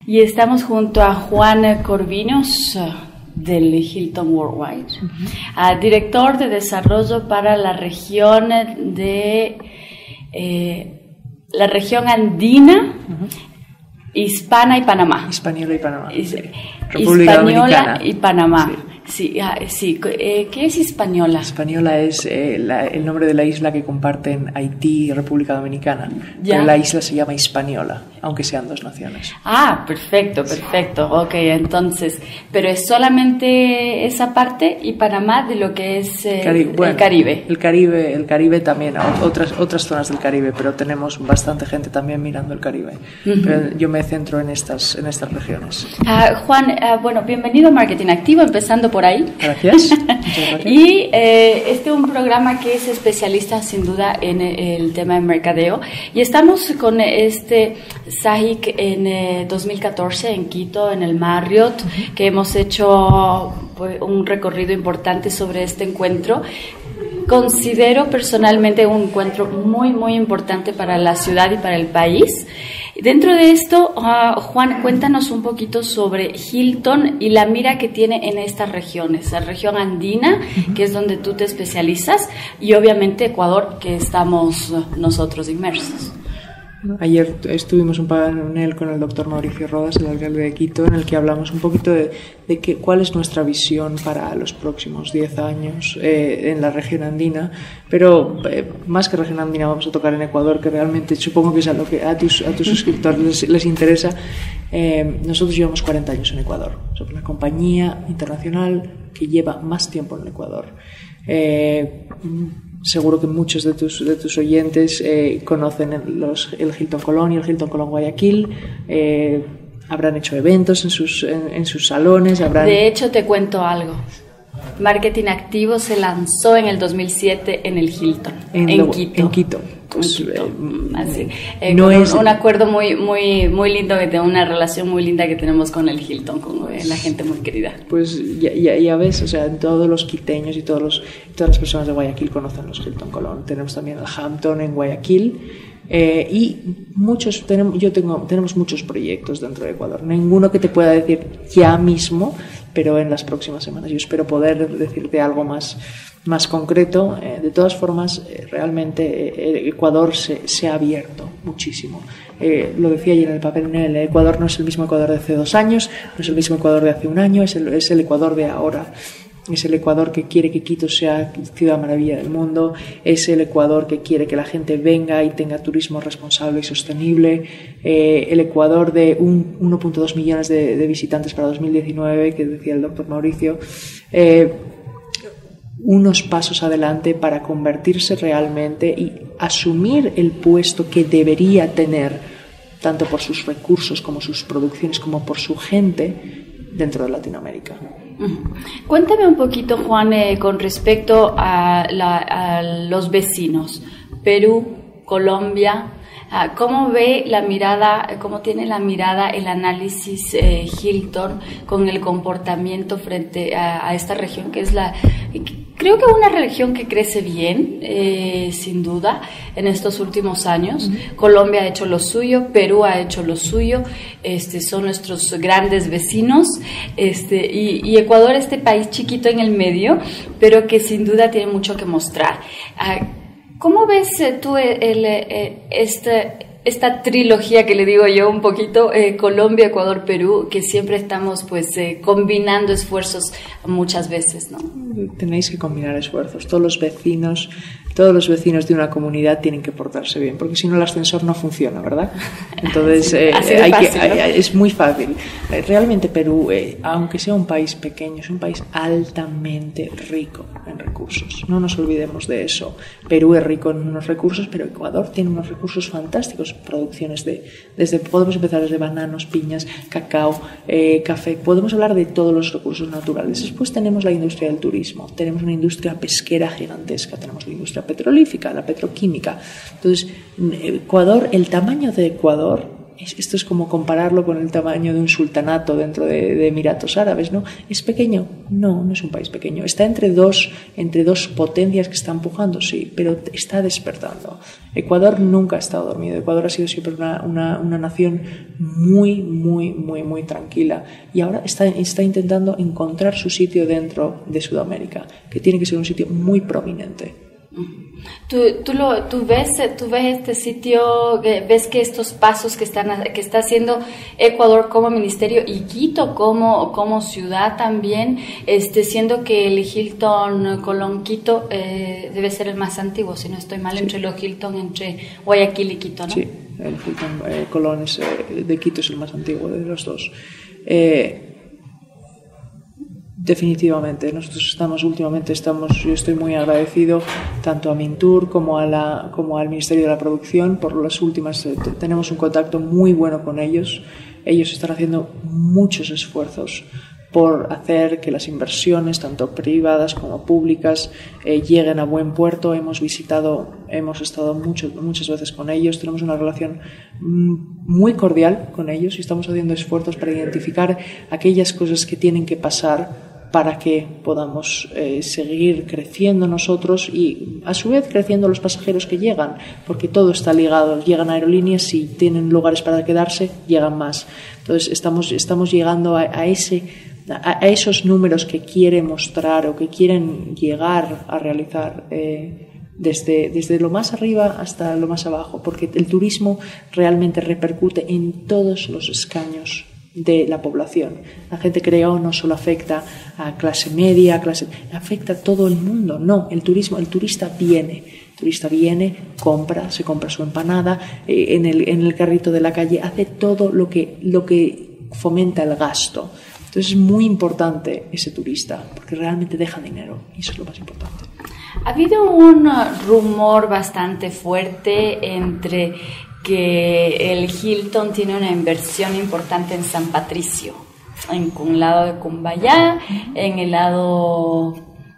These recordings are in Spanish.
Y estamos junto a Juan Corvinos del Hilton Worldwide, director de desarrollo para la región la región andina, hispana y Panamá. Hispaniola y Panamá. República Dominicana y Panamá. Sí, sí. ¿Qué es Hispaniola? Hispaniola es el nombre de la isla que comparten Haití y República Dominicana. ¿Ya? Pero la isla se llama Hispaniola, aunque sean dos naciones. Ah, perfecto. Ok, entonces, pero es solamente esa parte y Panamá de lo que es el Caribe. El Caribe también, otras zonas del Caribe, pero tenemos bastante gente también mirando el Caribe. Pero yo me centro en estas regiones. Juan, bueno, bienvenido a Marketing Activo, empezando por ahí. Gracias. Muchas gracias. Y este es un programa que es especialista sin duda en el tema de mercadeo. Y estamos con este SAHIC en 2014 en Quito, en el Marriott, que hemos hecho pues, un recorrido importante sobre este encuentro. Considero personalmente un encuentro muy, muy importante para la ciudad y para el país. Dentro de esto, Juan, cuéntanos un poquito sobre Hilton y la mira que tiene en estas regiones, la región andina, que es donde tú te especializas, y obviamente Ecuador, que estamos nosotros inmersos. Ayer estuvimos un panel con el doctor Mauricio Rodas, el alcalde de Quito, en el que hablamos un poquito de cuál es nuestra visión para los próximos 10 años en la región andina, pero más que región andina vamos a tocar en Ecuador, que realmente supongo que es a lo que a tus suscriptores les interesa. Nosotros llevamos 40 años en Ecuador, somos la compañía internacional que lleva más tiempo en Ecuador. Seguro que muchos de tus oyentes conocen el Hilton Colón y el Hilton Colón Guayaquil. Habrán hecho eventos en sus salones. De hecho, te cuento algo. Marketing Activo se lanzó en el 2007 en el Hilton, en Quito. Pues, así. No es un acuerdo muy, muy, muy lindo, que tengo una relación muy linda que tenemos con el Hilton, con la gente muy querida. Pues ya ves, o sea, todos los quiteños y todas las personas de Guayaquil conocen los Hilton Colón. Tenemos también el Hampton en Guayaquil. Y tenemos muchos proyectos dentro de Ecuador. Ninguno que te pueda decir ya mismo, pero en las próximas semanas. Yo espero poder decirte algo más concreto. De todas formas, realmente Ecuador se ha abierto muchísimo. Lo decía ayer en el papel, el Ecuador no es el mismo Ecuador de hace 2 años, no es el mismo Ecuador de hace 1 año, es el Ecuador de ahora. Es el Ecuador que quiere que Quito sea ciudad maravilla del mundo, es el Ecuador que quiere que la gente venga y tenga turismo responsable y sostenible, el Ecuador de 1.2 millones de visitantes para 2019, que decía el doctor Mauricio, unos pasos adelante para convertirse realmente y asumir el puesto que debería tener, tanto por sus recursos como sus producciones, como por su gente, dentro de Latinoamérica. Cuéntame un poquito, Juan, con respecto a los vecinos, Perú, Colombia. ¿Cómo ve la mirada, cómo tiene la mirada el análisis Hilton con el comportamiento frente a esta región que es creo que una región que crece bien, sin duda, en estos últimos años? Colombia ha hecho lo suyo, Perú ha hecho lo suyo, son nuestros grandes vecinos, y Ecuador, este país chiquito en el medio, pero que sin duda tiene mucho que mostrar. ¿Cómo ves tú esta trilogía que le digo yo un poquito, Colombia, Ecuador, Perú, que siempre estamos pues combinando esfuerzos muchas veces, ¿no? Tenéis que combinar esfuerzos. Todos los vecinos de una comunidad tienen que portarse bien, porque si no el ascensor no funciona, ¿verdad? Entonces es muy fácil. Realmente Perú, aunque sea un país pequeño, es un país altamente rico en recursos. No nos olvidemos de eso. Perú es rico en unos recursos, pero Ecuador tiene unos recursos fantásticos, producciones podemos empezar desde bananos, piñas, cacao, café. Podemos hablar de todos los recursos naturales. Después tenemos la industria del turismo, tenemos una industria pesquera gigantesca, tenemos la industria petrolífica, la petroquímica. Entonces, Ecuador, el tamaño de Ecuador esto es como compararlo con el tamaño de un sultanato dentro de Emiratos Árabes, ¿no? ¿Es pequeño? No, no es un país pequeño. Está entre dos potencias que están pujando, sí, pero está despertando. Ecuador nunca ha estado dormido. Ecuador ha sido siempre una nación muy, muy, muy, muy tranquila. Y ahora está intentando encontrar su sitio dentro de Sudamérica, que tiene que ser un sitio muy prominente. ¿Tú ves este sitio, ves que estos pasos que está haciendo Ecuador como ministerio y Quito como ciudad también, siendo que el Hilton Colón Quito debe ser el más antiguo, si no estoy mal, sí, entre los Hilton, entre Guayaquil y Quito, ¿no? Sí, el Hilton Colón de Quito es el más antiguo de los dos. Definitivamente, yo estoy muy agradecido tanto a Mintur como al Ministerio de la Producción por las últimas, tenemos un contacto muy bueno con ellos. Ellos están haciendo muchos esfuerzos por hacer que las inversiones, tanto privadas como públicas, lleguen a buen puerto. Hemos estado muchas veces con ellos, tenemos una relación muy cordial con ellos y estamos haciendo esfuerzos para identificar aquellas cosas que tienen que pasar para que podamos seguir creciendo nosotros y a su vez creciendo los pasajeros que llegan, porque todo está ligado. Llegan aerolíneas, y tienen lugares para quedarse, llegan más. Entonces estamos llegando a esos números que quiere mostrar o que quieren llegar a realizar desde lo más arriba hasta lo más abajo, porque el turismo realmente repercute en todos los escaños de la población. La gente cree, no solo afecta a clase media, afecta a todo el mundo. No, el turista viene, se compra su empanada en el carrito de la calle, hace todo lo que fomenta el gasto. Entonces es muy importante ese turista, porque realmente deja dinero, y eso es lo más importante. Ha habido un rumor bastante fuerte entre que el Hilton tiene una inversión importante en San Patricio, en un lado de Cumbayá, en el lado,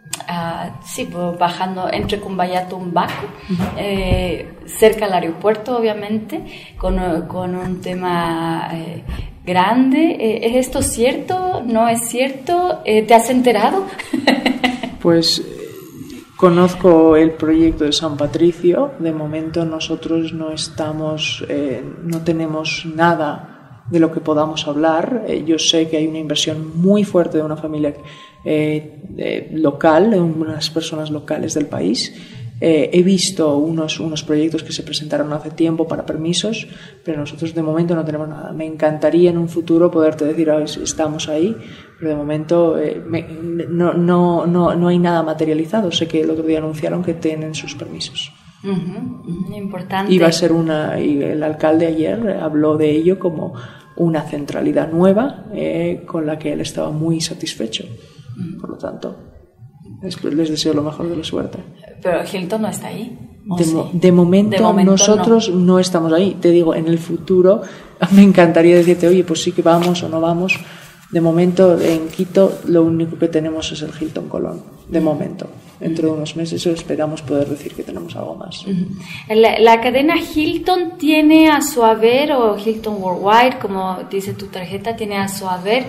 bajando entre Cumbayá y Tumbaco, cerca al aeropuerto, obviamente, con un tema grande. ¿Es esto cierto? ¿No es cierto? ¿Te has enterado? Pues conozco el proyecto de San Patricio. De momento nosotros no tenemos nada de lo que podamos hablar. Yo sé que hay una inversión muy fuerte de una familia local, de unas personas locales del país. He visto unos proyectos que se presentaron hace tiempo para permisos, pero nosotros de momento no tenemos nada. Me encantaría en un futuro poderte decir, estamos ahí, pero de momento no hay nada materializado. Sé que el otro día anunciaron que tienen sus permisos. Importante. Y el alcalde ayer habló de ello como una centralidad nueva con la que él estaba muy satisfecho. Por lo tanto, les deseo lo mejor de la suerte. Pero Hilton no está ahí. De momento nosotros no estamos ahí. Te digo, en el futuro me encantaría decirte, oye, pues sí que vamos o no vamos. De momento en Quito lo único que tenemos es el Hilton Colón. De momento. Dentro de unos meses esperamos poder decir que tenemos algo más. La cadena Hilton tiene a su haber, o Hilton Worldwide, como dice tu tarjeta, tiene a su haber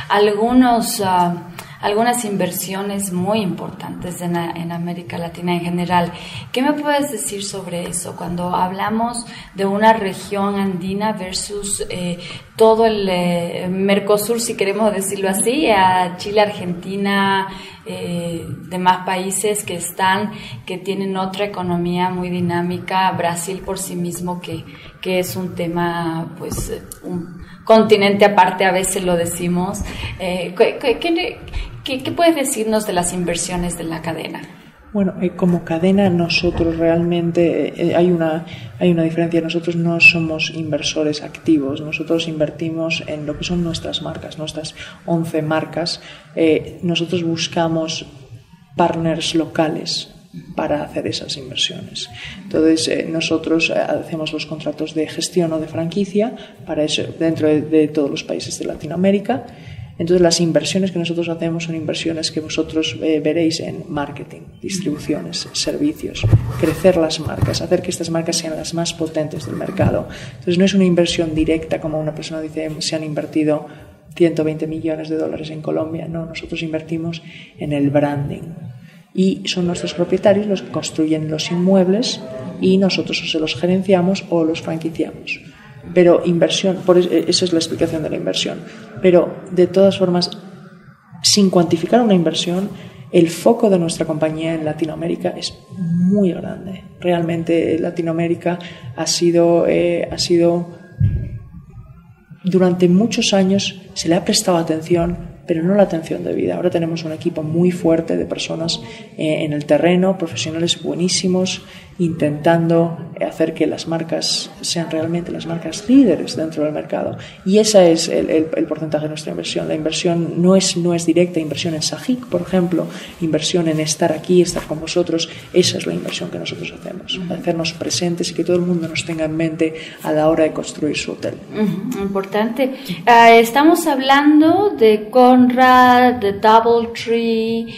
algunas inversiones muy importantes en América Latina en general. ¿Qué me puedes decir sobre eso? Cuando hablamos de una región andina versus todo el Mercosur, si queremos decirlo así, a Chile, Argentina, demás países que tienen otra economía muy dinámica, Brasil por sí mismo, que es un tema, pues, un continente aparte, a veces lo decimos. ¿Qué puedes decirnos de las inversiones de la cadena? Bueno, como cadena nosotros realmente hay una diferencia. Nosotros no somos inversores activos. Nosotros invertimos en lo que son nuestras marcas, nuestras 11 marcas. Nosotros buscamos partners locales para hacer esas inversiones. Entonces nosotros hacemos los contratos de gestión o de franquicia para eso dentro de todos los países de Latinoamérica. Entonces las inversiones que nosotros hacemos son inversiones que vosotros veréis en marketing, distribuciones, servicios, crecer las marcas, hacer que estas marcas sean las más potentes del mercado. Entonces no es una inversión directa como una persona dice, se han invertido 120 millones de dólares en Colombia. No, nosotros invertimos en el branding y son nuestros propietarios los que construyen los inmuebles y nosotros o se los gerenciamos o los franquiciamos. Pero inversión, esa es la explicación de la inversión. Pero de todas formas, sin cuantificar una inversión, el foco de nuestra compañía en Latinoamérica es muy grande. Realmente Latinoamérica ha sido durante muchos años se le ha prestado atención, pero no la atención debida. Ahora tenemos un equipo muy fuerte de personas en el terreno, profesionales buenísimos, intentando hacer que las marcas sean realmente las marcas líderes dentro del mercado. Y ese es el porcentaje de nuestra inversión. La inversión no es directa, inversión en Sajic, por ejemplo, inversión en estar aquí, estar con vosotros. Esa es la inversión que nosotros hacemos, hacernos presentes y que todo el mundo nos tenga en mente a la hora de construir su hotel. Importante. Estamos hablando de Conrad, de DoubleTree,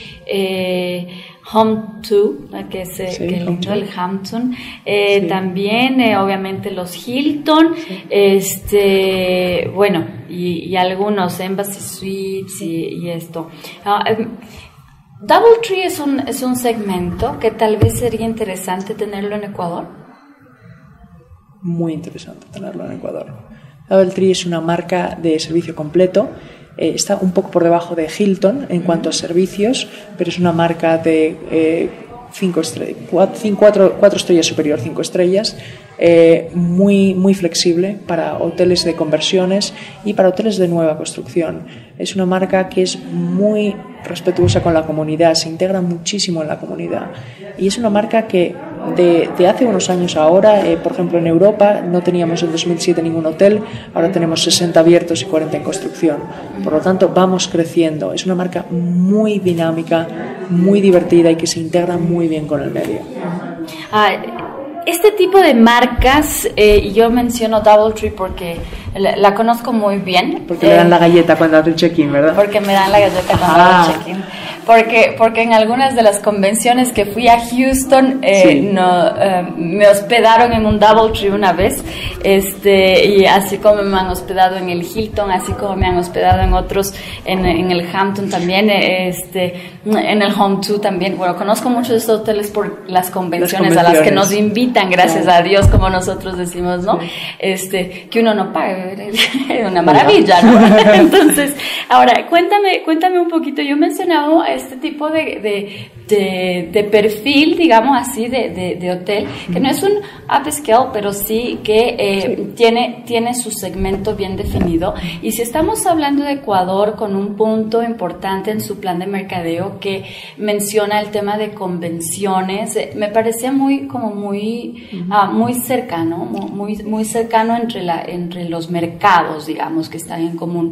Home2, que es el Hampton, también obviamente los Hilton, bueno, y algunos Embassy Suites y esto. DoubleTree es un segmento que tal vez sería interesante tenerlo en Ecuador. Muy interesante tenerlo en Ecuador. DoubleTree es una marca de servicio completo. Está un poco por debajo de Hilton en cuanto a servicios, pero es una marca de 4 estrellas superior, 5 estrellas, muy flexible para hoteles de conversiones y para hoteles de nueva construcción. Es una marca que es muy respetuosa con la comunidad, se integra muchísimo en la comunidad y es una marca que de hace unos años ahora, por ejemplo en Europa no teníamos en 2007 ningún hotel, ahora tenemos 60 abiertos y 40 en construcción, por lo tanto vamos creciendo. Es una marca muy dinámica, muy divertida y que se integra muy bien con el medio. Este tipo de marcas, yo menciono DoubleTree porque la conozco muy bien. Porque le dan la galleta cuando hace el check-in, ¿verdad? Porque me dan la galleta cuando hago el check-in. Porque en algunas de las convenciones que fui a Houston, me hospedaron en un DoubleTree una vez, y así como me han hospedado en el Hilton, así como me han hospedado en otros, en el Hampton también, en el Home2 también. Bueno, conozco muchos de estos hoteles por las convenciones a las que nos invitan, gracias a Dios, como nosotros decimos, ¿no? Que uno no paga, es una maravilla, ¿no? Entonces, ahora, cuéntame un poquito. Yo mencionaba este tipo de perfil, digamos así, de hotel, que no es un upscale, pero sí que tiene su segmento bien definido. Y si estamos hablando de Ecuador, con un punto importante en su plan de mercadeo que menciona el tema de convenciones, me parecía muy cercano, muy cercano entre los mercados, digamos, que están en común.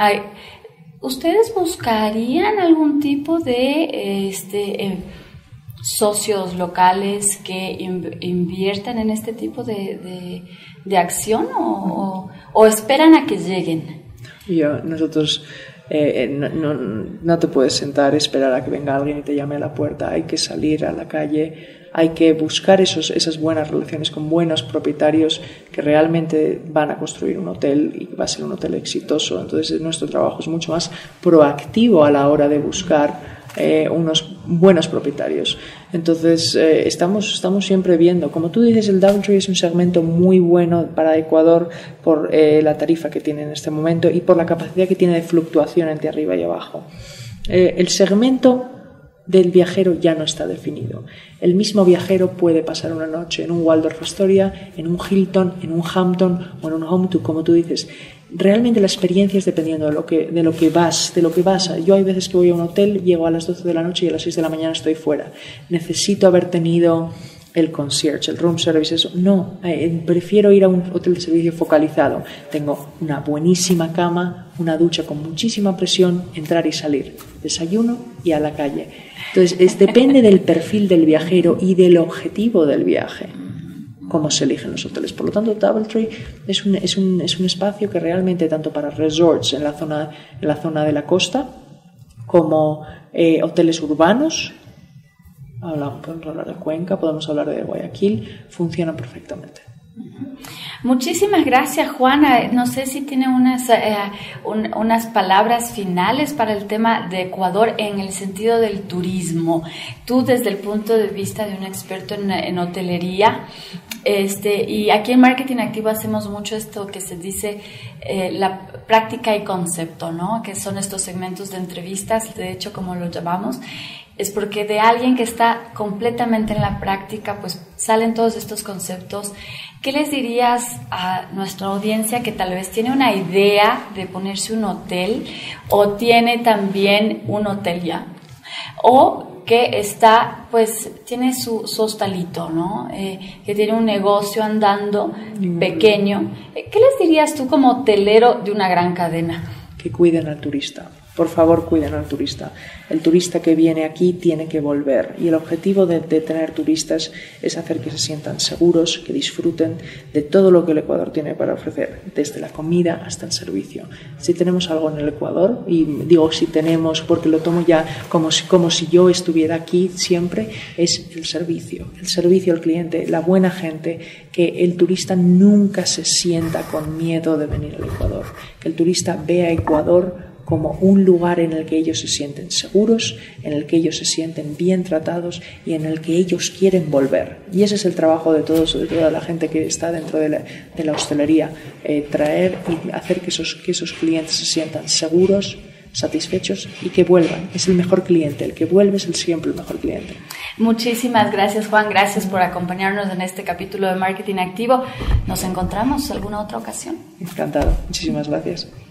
¿Ustedes buscarían algún tipo de socios locales que inviertan en este tipo de acción o esperan a que lleguen? Nosotros no te puedes sentar, esperar a que venga alguien y te llame a la puerta. Hay que salir a la calle, hay que buscar esas buenas relaciones con buenos propietarios que realmente van a construir un hotel y va a ser un hotel exitoso. Entonces nuestro trabajo es mucho más proactivo a la hora de buscar unos buenos propietarios. Entonces estamos siempre viendo, como tú dices, el DoubleTree es un segmento muy bueno para Ecuador por la tarifa que tiene en este momento y por la capacidad que tiene de fluctuación entre arriba y abajo. El segmento del viajero ya no está definido. El mismo viajero puede pasar una noche en un Waldorf Astoria, en un Hilton, en un Hampton o en un Home2, como tú dices. Realmente la experiencia es dependiendo de lo que vas. Yo hay veces que voy a un hotel, llego a las 12 de la noche y a las 6 de la mañana estoy fuera. Necesito haber tenido el concierge, el room service, eso. No, prefiero ir a un hotel de servicio focalizado. Tengo una buenísima cama, una ducha con muchísima presión, entrar y salir, desayuno y a la calle. Entonces, depende del perfil del viajero y del objetivo del viaje. cómo se eligen los hoteles. Por lo tanto, DoubleTree es un espacio que realmente, tanto para resorts en la zona de la costa, como hoteles urbanos, podemos hablar de Cuenca, podemos hablar de Guayaquil, funcionan perfectamente. Muchísimas gracias, Juana. No sé si tiene unas palabras finales para el tema de Ecuador en el sentido del turismo. Tú, desde el punto de vista de un experto en hotelería, y aquí en Marketing Activo hacemos mucho esto que se dice la práctica y concepto, ¿no? Que son estos segmentos de entrevistas, de hecho, como lo llamamos. Es porque de alguien que está completamente en la práctica, pues salen todos estos conceptos. ¿Qué les dirías a nuestra audiencia que tal vez tiene una idea de ponerse un hotel o tiene también un hotel ya? O que tiene su hostalito, ¿no? Que tiene un negocio andando pequeño. ¿Qué les dirías tú como hotelero de una gran cadena? Que cuiden al turista. Por favor, cuiden al turista. El turista que viene aquí tiene que volver. Y el objetivo de tener turistas es hacer que se sientan seguros, que disfruten de todo lo que el Ecuador tiene para ofrecer, desde la comida hasta el servicio. Si tenemos algo en el Ecuador, y digo si tenemos porque lo tomo ya como si yo estuviera aquí siempre, es el servicio. El servicio al cliente, la buena gente, que el turista nunca se sienta con miedo de venir al Ecuador. Que el turista vea Ecuador como un lugar en el que ellos se sienten seguros, en el que ellos se sienten bien tratados y en el que ellos quieren volver. Y ese es el trabajo de toda la gente que está dentro de la hostelería, traer y hacer que esos clientes se sientan seguros, satisfechos y que vuelvan. Es el mejor cliente, el que vuelve es siempre el mejor cliente. Muchísimas gracias, Juan, gracias por acompañarnos en este capítulo de Marketing Activo. Nos encontramos en alguna otra ocasión. Encantado, muchísimas gracias.